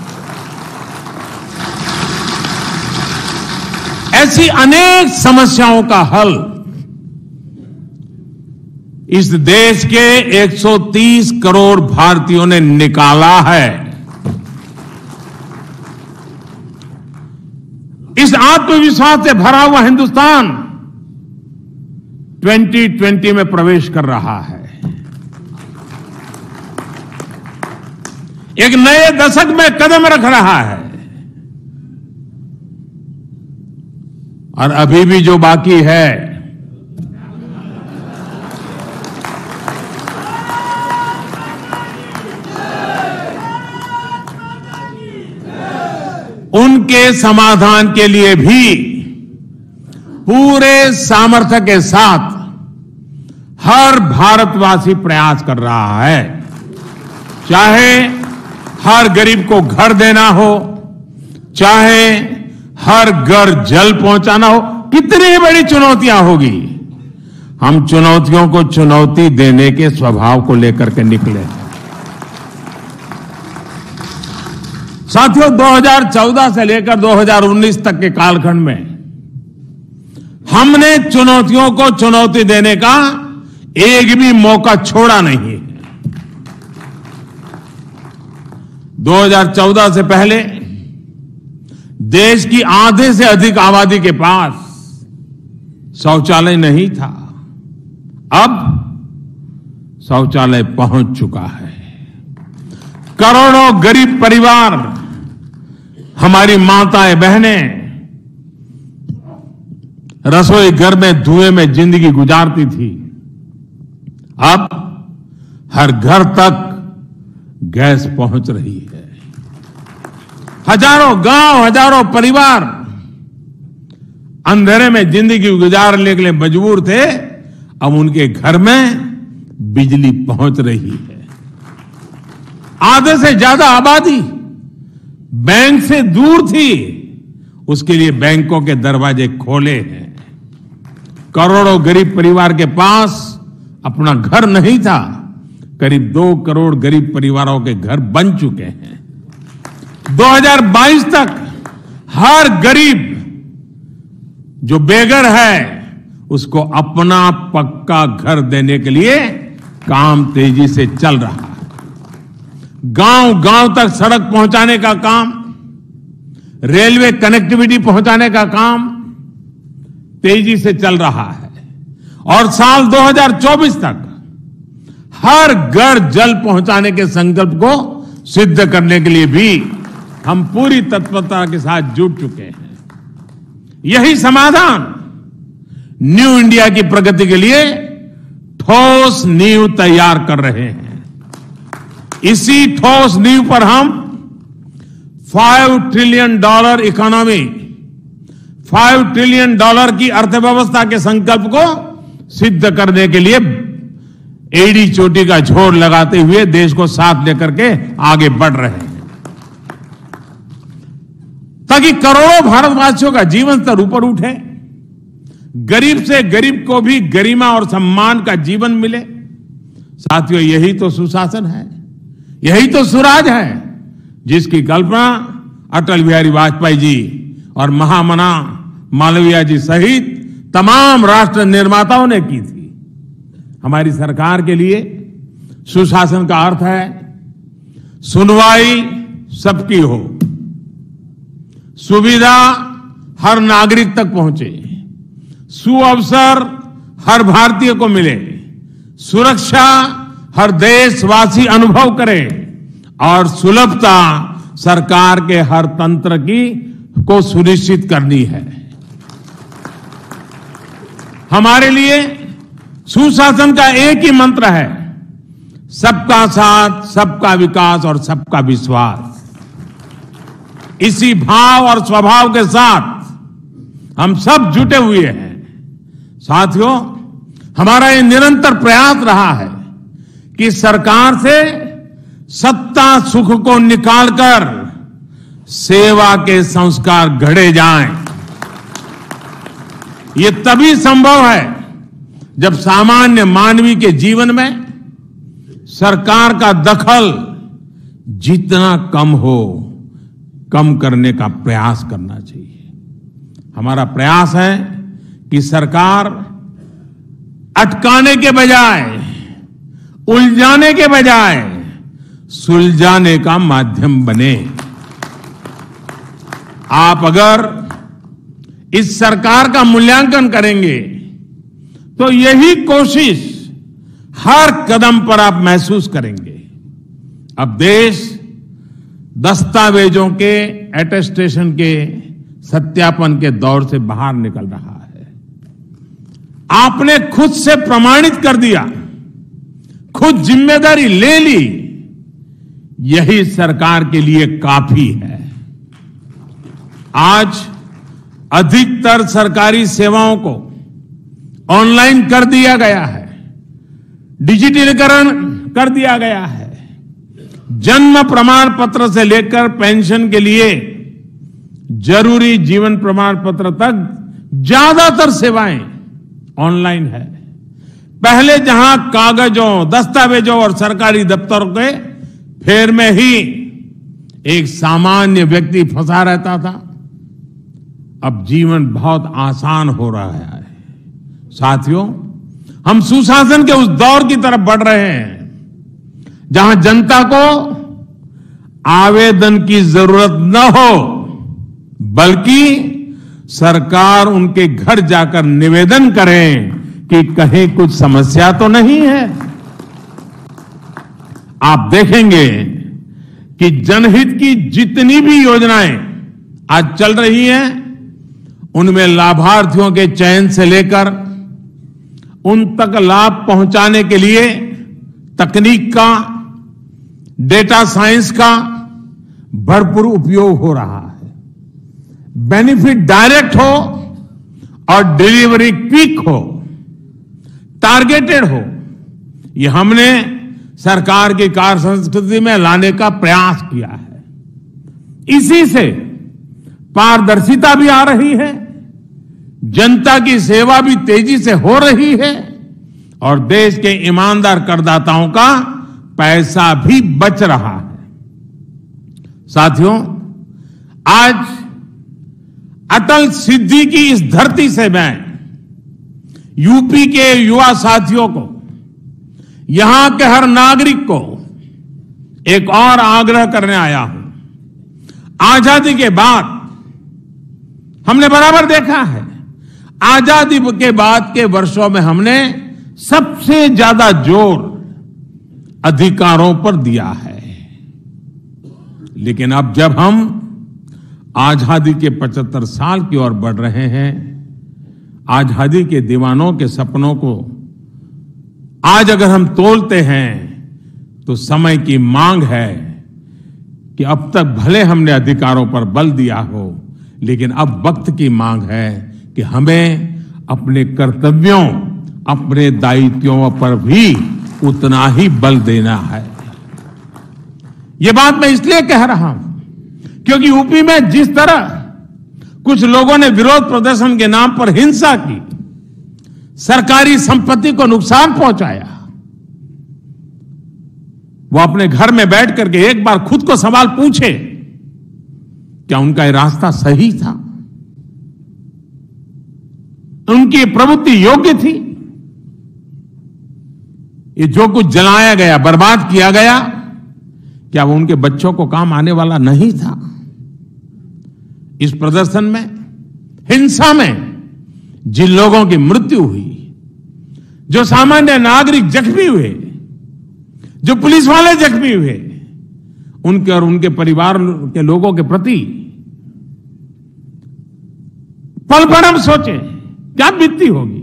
[SPEAKER 1] ऐसी अनेक समस्याओं का हल इस देश के 130 करोड़ भारतीयों ने निकाला है। इस आत्मविश्वास से भरा हुआ हिंदुस्तान 2020 में प्रवेश कर रहा है। एक नए दशक में कदम रख रहा है और अभी भी जो बाकी है, उनके समाधान के लिए भी पूरे सामर्थ्य के साथ हर भारतवासी प्रयास कर रहा है। चाहे हर गरीब को घर देना हो, चाहे हर घर जल पहुंचाना हो, कितनी बड़ी चुनौतियां होगी, हम चुनौतियों को चुनौती देने के स्वभाव को लेकर के निकले। साथियों, 2014 से लेकर 2019 तक के कालखंड में हमने चुनौतियों को चुनौती देने का एक भी मौका छोड़ा नहीं। 2014 से पहले देश की आधे से अधिक आबादी के पास शौचालय नहीं था। अब शौचालय पहुंच चुका है। करोड़ों गरीब परिवार, हमारी माताएं बहनें रसोई घर में धुएं में जिंदगी गुजारती थी, अब हर घर तक गैस पहुंच रही है। हजारों गांव, हजारों परिवार अंधेरे में जिंदगी गुजारने के लिए मजबूर थे, अब उनके घर में बिजली पहुंच रही है। आधे से ज्यादा आबादी बैंक से दूर थी, उसके लिए बैंकों के दरवाजे खोले हैं। करोड़ों गरीब परिवार के पास अपना घर नहीं था, करीब 2 करोड़ गरीब परिवारों के घर बन चुके हैं। 2022 तक हर गरीब जो बेघर है उसको अपना पक्का घर देने के लिए काम तेजी से चल रहा है। गांव गांव तक सड़क पहुंचाने का काम, रेलवे कनेक्टिविटी पहुंचाने का काम तेजी से चल रहा है और साल 2024 तक हर घर जल पहुंचाने के संकल्प को सिद्ध करने के लिए भी हम पूरी तत्परता के साथ जुट चुके हैं। यही समाधान न्यू इंडिया की प्रगति के लिए ठोस नींव तैयार कर रहे हैं। इसी ठोस नींव पर हम $5 ट्रिलियन इकोनॉमी, $5 ट्रिलियन की अर्थव्यवस्था के संकल्प को सिद्ध करने के लिए एड़ी चोटी का जोर लगाते हुए देश को साथ लेकर के आगे बढ़ रहे हैं, ताकि करोड़ों भारतवासियों का जीवन स्तर ऊपर उठे, गरीब से गरीब को भी गरिमा और सम्मान का जीवन मिले। साथियों, यही तो सुशासन है, यही तो सुराज है जिसकी कल्पना अटल बिहारी वाजपेयी जी और महामना मालवीय जी सहित तमाम राष्ट्र निर्माताओं ने की थी। हमारी सरकार के लिए सुशासन का अर्थ है सुनवाई सबकी हो, सुविधा हर नागरिक तक पहुंचे, सुअवसर हर भारतीय को मिले, सुरक्षा हर देशवासी अनुभव करे और सुलभता सरकार के हर तंत्र की को सुनिश्चित करनी है। हमारे लिए सुशासन का एक ही मंत्र है, सबका साथ, सबका विकास और सबका विश्वास। इसी भाव और स्वभाव के साथ हम सब जुटे हुए हैं। साथियों, हमारा ये निरंतर प्रयास रहा है कि सरकार से सत्ता सुख को निकालकर सेवा के संस्कार गढ़े जाएं। ये तभी संभव है जब सामान्य मानवी के जीवन में सरकार का दखल जितना कम हो, कम करने का प्रयास करना चाहिए। हमारा प्रयास है कि सरकार अटकाने के बजाय, उलझाने के बजाय सुलझाने का माध्यम बने। आप अगर इस सरकार का मूल्यांकन करेंगे तो यही कोशिश हर कदम पर आप महसूस करेंगे। अब देश दस्तावेजों के अटेस्टेशन के सत्यापन के दौर से बाहर निकल रहा है। आपने खुद से प्रमाणित कर दिया, खुद जिम्मेदारी ले ली, यही सरकार के लिए काफी है। आज अधिकतर सरकारी सेवाओं को ऑनलाइन कर दिया गया है, डिजिटलीकरण कर दिया गया है। जन्म प्रमाण पत्र से लेकर पेंशन के लिए जरूरी जीवन प्रमाण पत्र तक ज्यादातर सेवाएं ऑनलाइन है। पहले जहां कागजों, दस्तावेजों और सरकारी दफ्तरों के फेर में ही एक सामान्य व्यक्ति फंसा रहता था, अब जीवन बहुत आसान हो रहा है। साथियों, हम सुशासन के उस दौर की तरफ बढ़ रहे हैं जहां जनता को आवेदन की जरूरत न हो, बल्कि सरकार उनके घर जाकर निवेदन करें कि कहीं कुछ समस्या तो नहीं है। आप देखेंगे कि जनहित की जितनी भी योजनाएं आज चल रही हैं, उनमें लाभार्थियों के चयन से लेकर उन तक लाभ पहुंचाने के लिए तकनीक का, डेटा साइंस का भरपूर उपयोग हो रहा है। बेनिफिट डायरेक्ट हो और डिलीवरी क्विक हो, टारगेटेड हो, ये हमने सरकार की कार्य संस्कृति में लाने का प्रयास किया है। इसी से पारदर्शिता भी आ रही है, जनता की सेवा भी तेजी से हो रही है और देश के ईमानदार करदाताओं का पैसा भी बच रहा है। साथियों, आज अटल सिद्धि की इस धरती से मैं यूपी के युवा साथियों को, यहां के हर नागरिक को एक और आग्रह करने आया हूं। आजादी के बाद हमने बराबर देखा है, आजादी के बाद के वर्षों में हमने सबसे ज्यादा जोर अधिकारों पर दिया है, लेकिन अब जब हम आजादी के 75 साल की ओर बढ़ रहे हैं। आजादी के दीवानों के सपनों को आज अगर हम तोलते हैं तो समय की मांग है कि अब तक भले हमने अधिकारों पर बल दिया हो, लेकिन अब वक्त की मांग है कि हमें अपने कर्तव्यों, अपने दायित्वों पर भी उतना ही बल देना है। ये बात मैं इसलिए कह रहा हूं क्योंकि यूपी में जिस तरह कुछ लोगों ने विरोध प्रदर्शन के नाम पर हिंसा की, सरकारी संपत्ति को नुकसान पहुंचाया, वो अपने घर में बैठ करके एक बार खुद को सवाल पूछे, क्या उनका ये रास्ता सही था? उनकी प्रवृत्ति योग्य थी? ये जो कुछ जलाया गया, बर्बाद किया गया, क्या वो उनके बच्चों को काम आने वाला नहीं था? इस प्रदर्शन में, हिंसा में जिन लोगों की मृत्यु हुई, जो सामान्य नागरिक जख्मी हुए, जो पुलिस वाले जख्मी हुए, उनके और उनके परिवार के लोगों के प्रति पल भर हम सोचे क्या बीतती होगी।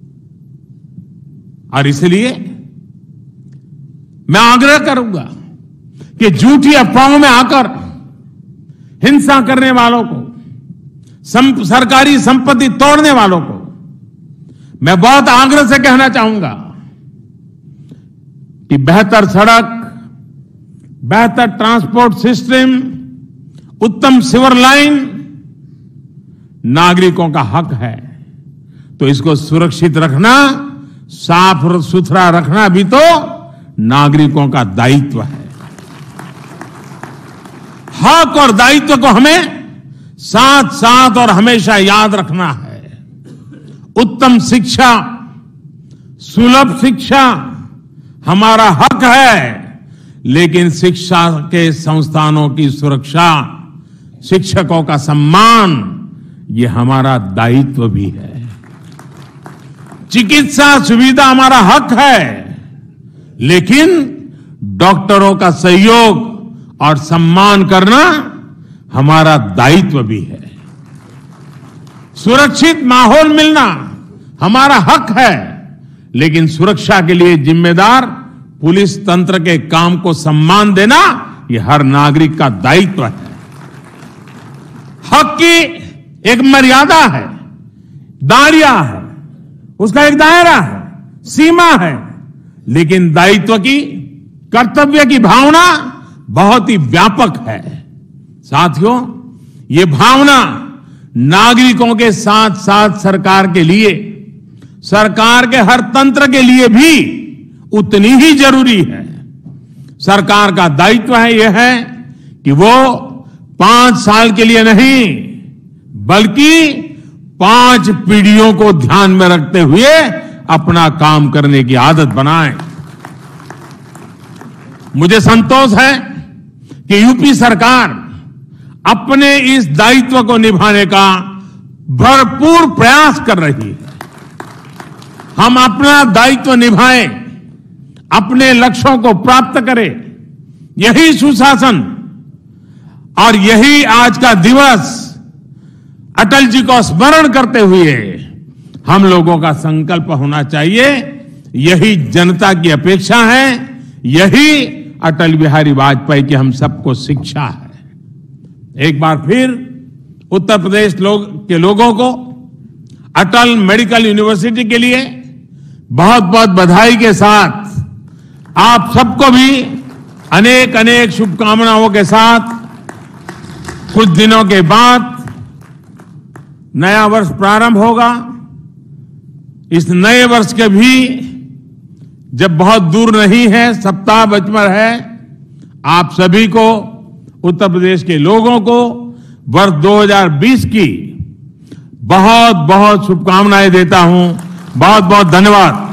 [SPEAKER 1] और इसलिए मैं आग्रह करूंगा कि झूठी अफवाहों में आकर हिंसा करने वालों को, सरकारी संपत्ति तोड़ने वालों को मैं बहुत आग्रह से कहना चाहूंगा कि बेहतर सड़क, बेहतर ट्रांसपोर्ट सिस्टम, उत्तम सीवर लाइन नागरिकों का हक है, तो इसको सुरक्षित रखना, साफ सुथरा रखना भी तो नागरिकों का दायित्व है। हक और दायित्व को हमें साथ साथ और हमेशा याद रखना है। उत्तम शिक्षा, सुलभ शिक्षा हमारा हक है, लेकिन शिक्षा के संस्थानों की सुरक्षा, शिक्षकों का सम्मान, ये हमारा दायित्व भी है। चिकित्सा सुविधा हमारा हक है, लेकिन डॉक्टरों का सहयोग और सम्मान करना हमारा दायित्व भी है। सुरक्षित माहौल मिलना हमारा हक है, लेकिन सुरक्षा के लिए जिम्मेदार पुलिस तंत्र के काम को सम्मान देना यह हर नागरिक का दायित्व है। हक की एक मर्यादा है, दायरा है, उसका एक दायरा है, सीमा है, लेकिन दायित्व की, कर्तव्य की भावना बहुत ही व्यापक है। साथियों, ये भावना नागरिकों के साथ साथ सरकार के लिए, सरकार के हर तंत्र के लिए भी उतनी ही जरूरी है। सरकार का दायित्व है यह है कि वो 5 साल के लिए नहीं, बल्कि 5 पीढ़ियों को ध्यान में रखते हुए अपना काम करने की आदत बनाएं। मुझे संतोष है कि यूपी सरकार अपने इस दायित्व को निभाने का भरपूर प्रयास कर रही है। हम अपना दायित्व निभाएं, अपने लक्ष्यों को प्राप्त करें, यही सुशासन और यही आज का दिवस अटल जी को स्मरण करते हुए हम लोगों का संकल्प होना चाहिए। यही जनता की अपेक्षा है, यही अटल बिहारी वाजपेयी की हम सबको शिक्षा है। एक बार फिर उत्तर प्रदेश के लोगों को अटल मेडिकल यूनिवर्सिटी के लिए बहुत बहुत बधाई के साथ आप सबको भी अनेक अनेक शुभकामनाओं के साथ कुछ दिनों के बाद नया वर्ष प्रारंभ होगा। इस नए वर्ष के भी जब बहुत दूर नहीं है, सप्ताह बचपन है, आप सभी को, उत्तर प्रदेश के लोगों को वर्ष 2020 की बहुत बहुत शुभकामनाएं देता हूं। बहुत बहुत धन्यवाद।